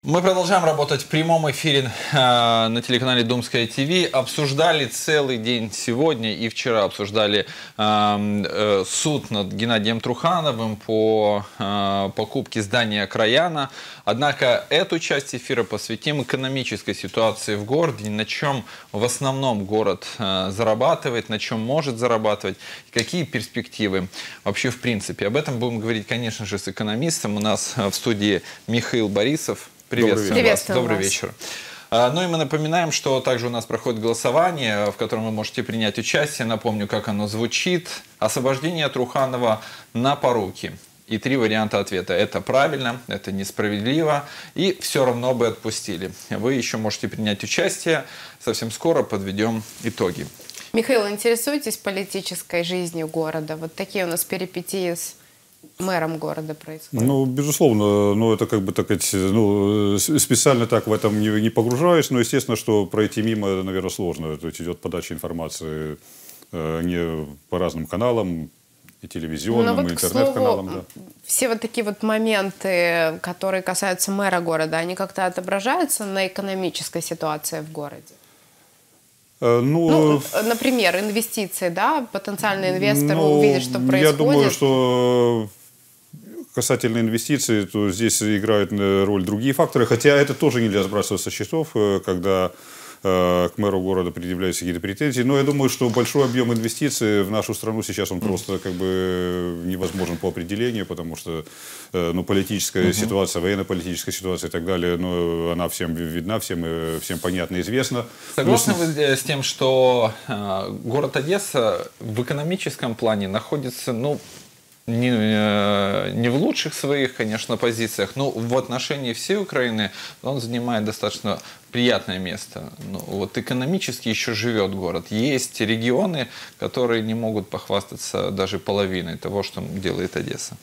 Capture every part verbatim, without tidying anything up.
Мы продолжаем работать в прямом эфире э, на телеканале Думское ТВ. Обсуждали целый день сегодня и вчера обсуждали э, э, суд над Геннадием Трухановым по э, покупке здания Краяна. Однако эту часть эфира посвятим экономической ситуации в городе, на чем в основном город э, зарабатывает, на чем может зарабатывать, какие перспективы вообще в принципе. Об этом будем говорить, конечно же, с экономистом. У нас в студии Михаил Борисов. Приветствуем, Приветствуем вас. Добрый вас. вечер. Ну и мы напоминаем, что также у нас проходит голосование, в котором вы можете принять участие. Напомню, как оно звучит. Освобождение Труханова на поруки. И три варианта ответа. Это правильно, это несправедливо и все равно бы отпустили. Вы еще можете принять участие. Совсем скоро подведем итоги. Михаил, интересуетесь политической жизнью города? Вот такие у нас перипетии с мэром города происходит. Ну, безусловно, ну, это как бы так сказать, ну, специально так в этом не, не погружаюсь, но естественно, что пройти мимо, наверное, сложно. То есть идет подача информации э, не по разным каналам, и телевизионным, вот, и интернет-каналам. Да. Все вот такие вот моменты, которые касаются мэра города, они как-то отображаются на экономической ситуации в городе? Ну, ну, например, инвестиции, да, потенциальный инвестор ну, увидит, что происходит. Я думаю, что касательно инвестиций, то здесь играют роль другие факторы, хотя это тоже нельзя сбрасывать со счетов, когда к мэру города предъявляются какие-то претензии. Но я думаю, что большой объем инвестиций в нашу страну сейчас он просто как бы невозможен по определению, потому что ну, политическая uh-huh. ситуация, военно-политическая ситуация и так далее, ну, она всем видна, всем, всем понятна и известна. Согласны Плюс... вы с тем, что э, город Одесса в экономическом плане находится, ну, Не, не в лучших своих, конечно, позициях, но в отношении всей Украины он занимает достаточно приятное место. Ну, вот экономически еще живет город. Есть регионы, которые не могут похвастаться даже половиной того, что делает Одесса.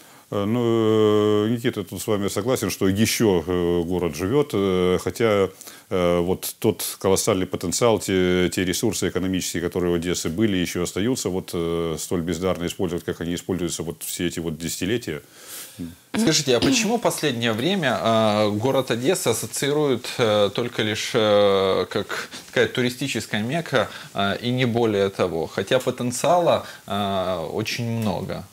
Ну, Никита, тут с вами согласен, что еще город живет, хотя вот тот колоссальный потенциал, те, те ресурсы экономические, которые у Одессы были, еще остаются, вот столь бездарно использовать, как они используются вот все эти вот десятилетия. Скажите, а почему в последнее время э, город Одесса ассоциирует э, только лишь э, как такая туристическая мекка э, и не более того, хотя потенциала э, очень много?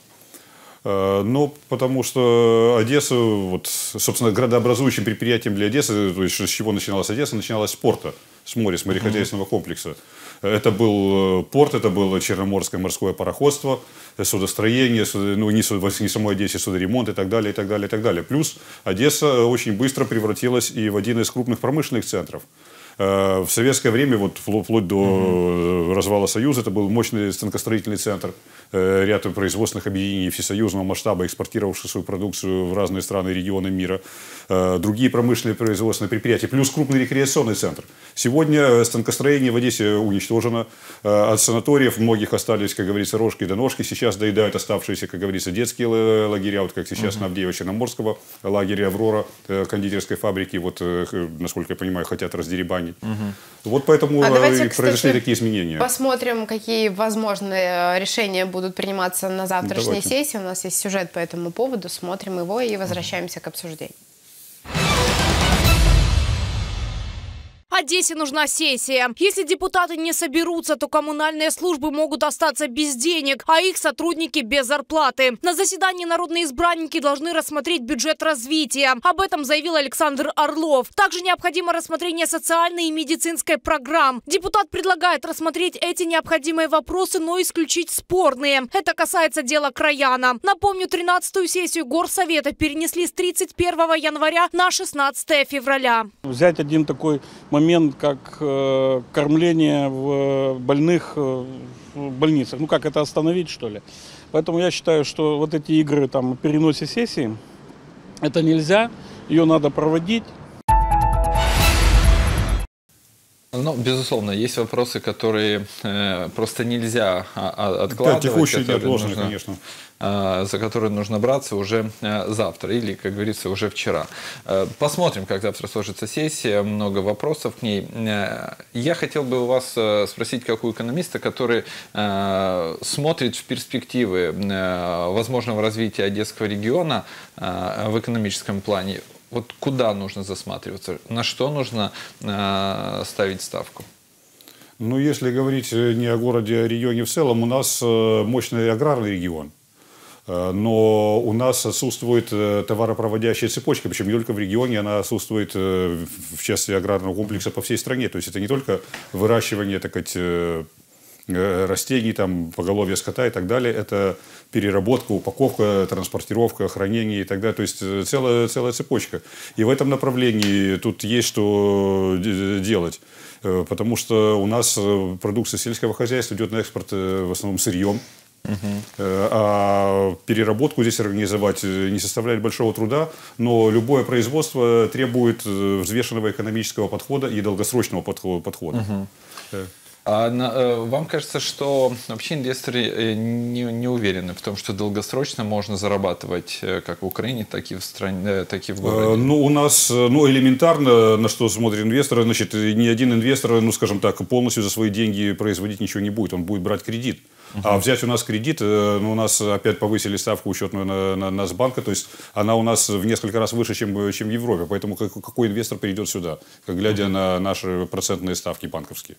Ну, потому что Одесса, вот, собственно, градообразующим предприятием для Одессы, то есть с чего начиналась Одесса, начиналась с порта, с моря, с морехозяйственного комплекса. Это был порт, это было Черноморское морское пароходство, судостроение, ну, не, не самой Одессе, судоремонт и так далее, и так далее, и так далее. Плюс Одесса очень быстро превратилась и в один из крупных промышленных центров. В советское время, вот, вплоть до угу. развала Союза, это был мощный станкостроительный центр. Ряд производственных объединений всесоюзного масштаба, экспортировавших свою продукцию в разные страны и регионы мира. Другие промышленные производственные предприятия. Плюс крупный рекреационный центр. Сегодня станкостроение в Одессе уничтожено. От санаториев многих остались, как говорится, рожки до ножки. Сейчас доедают оставшиеся, как говорится, детские лагеря. Вот как сейчас угу. на Авдеево-Черноморского лагеря «Аврора», кондитерской фабрики. Вот, насколько я понимаю, хотят раздеребанить. Угу. Вот поэтому а давайте, и произошли кстати, такие изменения. Посмотрим, какие возможные решения будут приниматься на завтрашней Давайте. сессии. У нас есть сюжет по этому поводу. Смотрим его и возвращаемся к обсуждению. Одессе нужна сессия. Если депутаты не соберутся, то коммунальные службы могут остаться без денег, а их сотрудники без зарплаты. На заседании народные избранники должны рассмотреть бюджет развития. Об этом заявил Александр Орлов. Также необходимо рассмотрение социальной и медицинской программ. Депутат предлагает рассмотреть эти необходимые вопросы, но исключить спорные. Это касается дела Краяна. Напомню, тринадцатую сессию Горсовета перенесли с тридцать первого января на шестнадцатое февраля. Взять один такой момент, как э, кормление в больных э, в больницах. Ну как, это остановить, что ли? Поэтому я считаю, что вот эти игры там, о переносе сессии, это нельзя, ее надо проводить. Ну, безусловно, есть вопросы, которые э, просто нельзя а, откладывать. Да, текущие неотложные, нужно, конечно. Э, за которые нужно браться уже э, завтра или, как говорится, уже вчера. Э, посмотрим, как завтра сложится сессия, много вопросов к ней. Э, я хотел бы у вас э, спросить, как у экономиста, который э, смотрит в перспективы э, возможного развития Одесского региона э, в экономическом плане. вот куда нужно засматриваться, на что нужно э, ставить ставку? Ну, если говорить не о городе, а о регионе в целом, у нас мощный аграрный регион. Но у нас отсутствует товаропроводящая цепочка, причем не только в регионе, она отсутствует в части аграрного комплекса по всей стране. То есть это не только выращивание, так сказать, растений, там, поголовья скота и так далее, это переработка, упаковка, транспортировка, хранение и так далее. То есть целая, целая цепочка. И в этом направлении тут есть что делать. Потому что у нас продукция сельского хозяйства идет на экспорт в основном сырьем. Uh-huh. А переработку здесь организовать не составляет большого труда, но любое производство требует взвешенного экономического подхода и долгосрочного подхода. Uh-huh. А на, вам кажется, что вообще инвесторы не, не уверены в том, что долгосрочно можно зарабатывать как в Украине, так и в стране, так и в городе? Ну, у нас, ну, элементарно, на что смотрят инвесторы, значит, ни один инвестор, ну, скажем так, полностью за свои деньги производить ничего не будет, он будет брать кредит. Uh-huh. А взять у нас кредит, ну, у нас опять повысили ставку учетную на, на, на Нацбанка, то есть она у нас в несколько раз выше, чем, чем в Европе, поэтому какой инвестор перейдет сюда, глядя uh-huh. на наши процентные ставки банковские?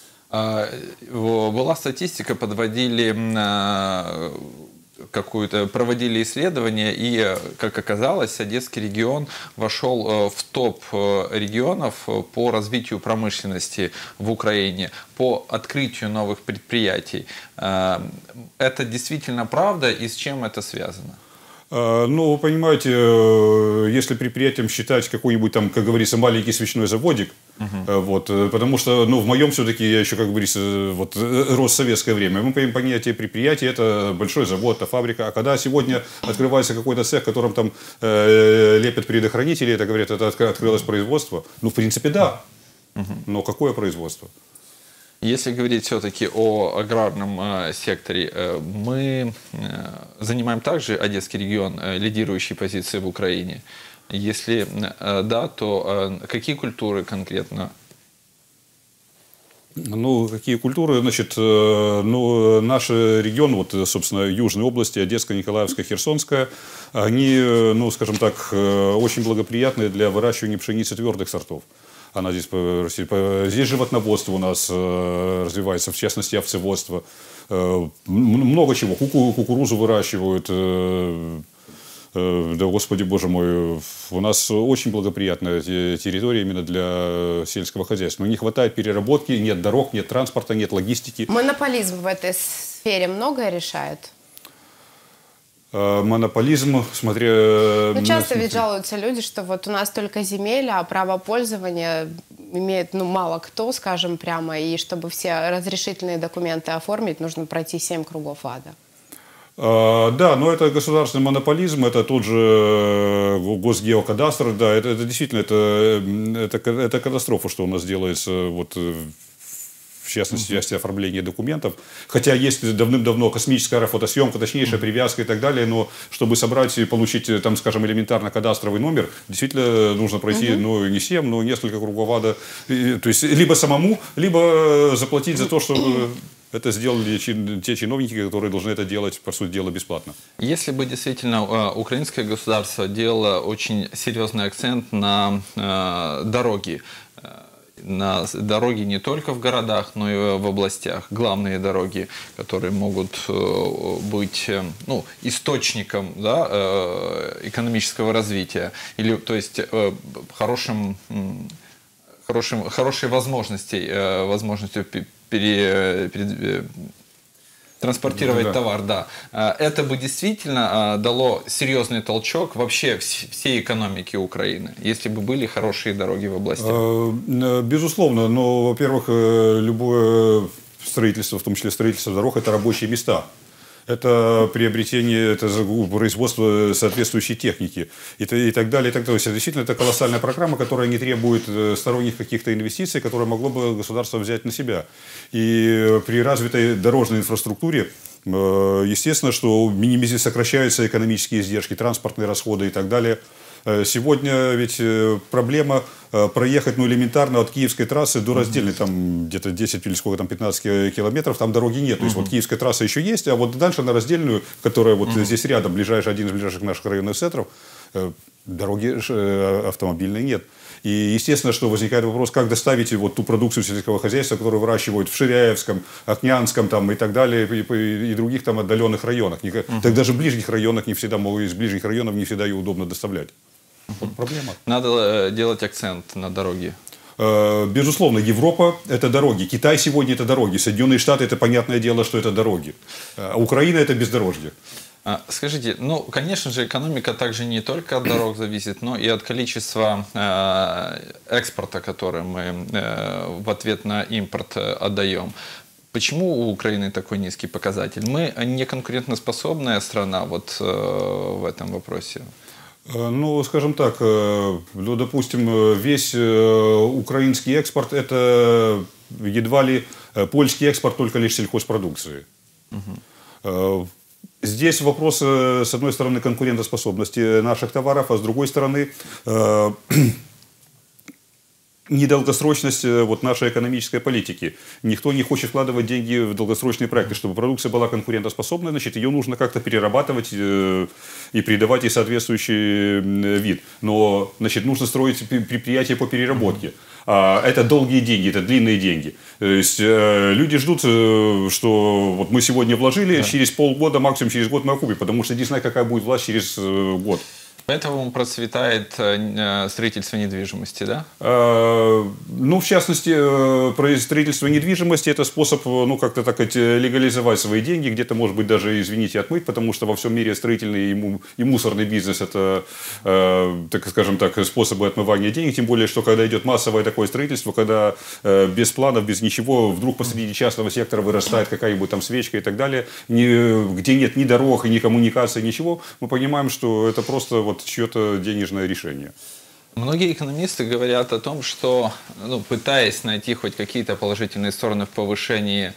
Была статистика, подводили какую-то, проводили исследования, и, как оказалось, Одесский регион вошел в топ регионов по развитию промышленности в Украине, по открытию новых предприятий. Это действительно правда, и с чем это связано? Ну, вы понимаете, если предприятием считать какой-нибудь там, как говорится, маленький свечной заводик, uh-huh. вот, потому что, ну, в моем все-таки, я еще, как говорится, вот, рос в советское время, мы понимаем понятие предприятия, это большой завод, это фабрика, а когда сегодня открывается какой-то цех, в котором там э, лепят предохранители, это, говорят, это открылось производство, ну, в принципе, да, uh-huh. но какое производство? Если говорить все-таки о аграрном э, секторе, э, мы э, занимаем также Одесский регион э, лидирующие позиции в Украине. Если э, да, то э, какие культуры конкретно? Ну, какие культуры? Значит, э, ну, наш регион, вот, собственно, Южной области, Одесская, Николаевская, Херсонская, они, ну, скажем так, э, очень благоприятны для выращивания пшеницы твердых сортов. Она здесь, здесь животноводство у нас э, развивается, в частности, овцеводство. Э, много чего. Куку, кукурузу выращивают. Э, э, да, Господи, Боже мой, у нас очень благоприятная территория именно для сельского хозяйства. Но не хватает переработки, нет дорог, нет транспорта, нет логистики. Монополизм в этой сфере многое решает? Монополизм, смотря... Ну, часто ведь жалуются люди, что вот у нас только земель, а право пользования имеет, ну, мало кто, скажем прямо, и чтобы все разрешительные документы оформить, нужно пройти семь кругов ада. А, да, но это государственный монополизм, это тот же Госгеокадастр, да, это, это действительно, это, это, это катастрофа, что у нас делается, вот, в частности, в части оформления документов. Хотя есть давным-давно космическая аэрофотосъемка, точнейшая привязка и так далее, но чтобы собрать и получить, там, скажем, элементарно кадастровый номер, действительно нужно пройти, uh-huh. ну, не семь, но несколько кругов ада. То есть, либо самому, либо заплатить за то, чтобы это сделали те чиновники, которые должны это делать, по сути дела, бесплатно. Если бы действительно украинское государство делало очень серьезный акцент на э, дороги, на дороги не только в городах, но и в областях, главные дороги, которые могут быть, ну, источником, да, экономического развития, или, то есть, хорошим, хорошим, хорошей возможностей, возможностью пере, пере, транспортировать да. товар, да. Это бы действительно дало серьезный толчок вообще всей экономике Украины, если бы были хорошие дороги в областях. Безусловно, но, во-первых, любое строительство, в том числе строительство дорог, это рабочие места. Это приобретение, это производство соответствующей техники и, и так далее. И так далее. Действительно, это колоссальная программа, которая не требует сторонних каких-то инвестиций, которые могло бы государство взять на себя. И при развитой дорожной инфраструктуре, естественно, что минимизируются, сокращаются экономические издержки, транспортные расходы и так далее. Сегодня ведь проблема проехать, ну, элементарно от Киевской трассы до Раздельной, там где-то десять или сколько там, пятнадцать километров, там дороги нет. То есть, uh-huh. вот Киевская трасса еще есть, а вот дальше на Раздельную, которая вот uh-huh. здесь рядом, ближайший, один из ближайших наших районных центров, Дороги автомобильной нет. И естественно, что возникает вопрос, как доставить вот ту продукцию сельского хозяйства, которую выращивают в Ширяевском, Окнянском там, и так далее, и, и других там отдаленных районах. Uh-huh. Так даже в ближних районах не всегда, из ближних районов не всегда ее удобно доставлять. Uh-huh. Вот проблема. Надо делать акцент на дороги. Безусловно, Европа – это дороги. Китай сегодня – это дороги. Соединенные Штаты – это понятное дело, что это дороги. А Украина – это бездорожье. Скажите, ну, конечно же, экономика также не только от дорог зависит, но и от количества э, экспорта, который мы э, в ответ на импорт отдаем. Почему у Украины такой низкий показатель? Мы не конкурентоспособная страна вот э, в этом вопросе? Ну, скажем так, ну, допустим, весь украинский экспорт – это едва ли польский экспорт только лишь сельхозпродукции. Угу. Здесь вопрос, с одной стороны, конкурентоспособности наших товаров, а с другой стороны, недолгосрочность вот нашей экономической политики. Никто не хочет вкладывать деньги в долгосрочные проекты. Чтобы продукция была конкурентоспособной, значит, ее нужно как-то перерабатывать и придавать ей соответствующий вид. Но, значит, нужно строить предприятия по переработке. А это долгие деньги, это длинные деньги. То есть люди ждут, что вот мы сегодня вложили, да. через полгода, максимум через год мы окупим, потому что не знаю, какая будет власть через год. Поэтому процветает строительство недвижимости, да? Ну, в частности, строительство недвижимости – это способ, ну, как-то так сказать, легализовать свои деньги, где-то, может быть, даже, извините, отмыть, потому что во всем мире строительный и мусорный бизнес – это, так скажем так, способы отмывания денег, тем более, что когда идет массовое такое строительство, когда без планов, без ничего, вдруг посреди частного сектора вырастает какая-нибудь там свечка и так далее, где нет ни дорог, ни коммуникации, ничего, мы понимаем, что это просто вот чье-то денежное решение. Многие экономисты говорят о том, что, ну, пытаясь найти хоть какие-то положительные стороны в повышении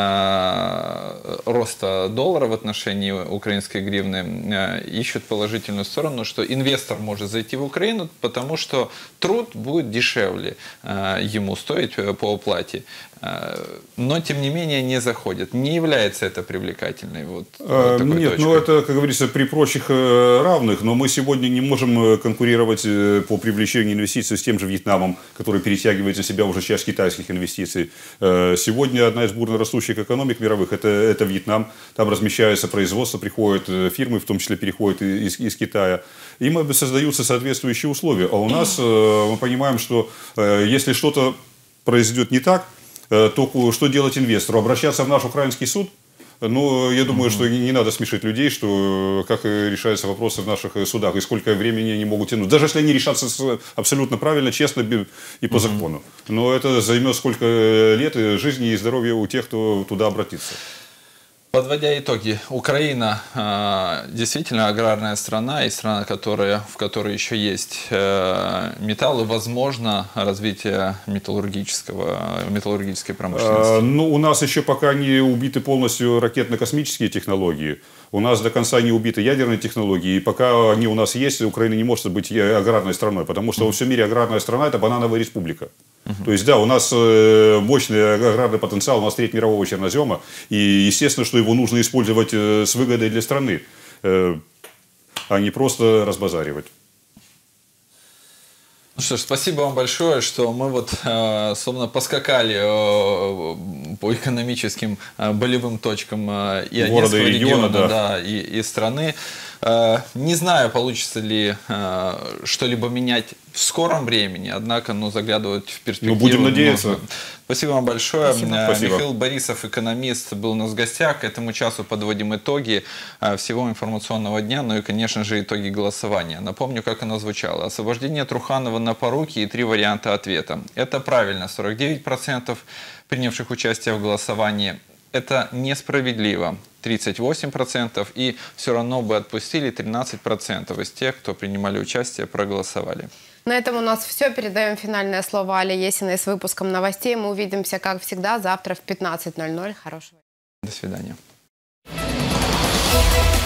э, роста доллара в отношении украинской гривны, э, ищут положительную сторону, что инвестор может зайти в Украину, потому что труд будет дешевле э, ему стоить по оплате. Но, тем не менее, не заходит. Не является это привлекательной вот, а, такой Нет, точкой? ну это, как говорится, при прочих равных, но мы сегодня не можем конкурировать по привлечению инвестиций с тем же Вьетнамом, который перетягивает на себя уже часть китайских инвестиций. Сегодня одна из бурно растущих экономик мировых – это, это Вьетнам. Там размещается производство, приходят фирмы, в том числе переходят из, из Китая. Им создаются соответствующие условия. А у нас мы понимаем, что если что-то произойдет не так, то что делать инвестору? Обращаться в наш украинский суд? Ну, я думаю, mm-hmm. что не, не надо смешить людей, что как решаются вопросы в наших судах и сколько времени они могут тянуть. Даже если они решатся абсолютно правильно, честно и по mm-hmm. закону. Но это займет сколько лет жизни и здоровья у тех, кто туда обратится. Подводя итоги, Украина э, действительно аграрная страна и страна, которая, в которой еще есть э, металлы, возможно развитие металлургического, металлургической промышленности. А, ну, у нас еще пока не убиты полностью ракетно-космические технологии. У нас до конца не убиты ядерные технологии. И пока они у нас есть, Украина не может быть аграрной страной. Потому что во всем мире аграрная страна – это банановая республика. Uh-huh. То есть, да, у нас э, мощный аграрный потенциал, у нас треть мирового чернозема, и естественно, что его нужно использовать э, с выгодой для страны, э, а не просто разбазаривать. Ну что ж, спасибо вам большое, что мы вот, э, собственно, поскакали э, по экономическим э, болевым точкам э, и Одесского региона, региона да. Да, и, и страны. Э, не знаю, получится ли э, что-либо менять в скором времени, однако, ну, заглядывать в перспективу. Ну, будем надеяться. Нужно. Спасибо вам большое. Спасибо. Михаил Спасибо. Борисов, экономист, был у нас в гостях. К этому часу подводим итоги всего информационного дня, ну и, конечно же, итоги голосования. Напомню, как оно звучало. Освобождение Труханова на поруки и три варианта ответа. Это правильно, сорок девять процентов принявших участие в голосовании. Это несправедливо, тридцать восемь процентов, и все равно бы отпустили тринадцать процентов из тех, кто принимали участие, проголосовали. На этом у нас все. Передаем финальное слово Але Есиной с выпуском новостей. Мы увидимся, как всегда, завтра в пятнадцать ноль ноль. Хорошего дня. До свидания.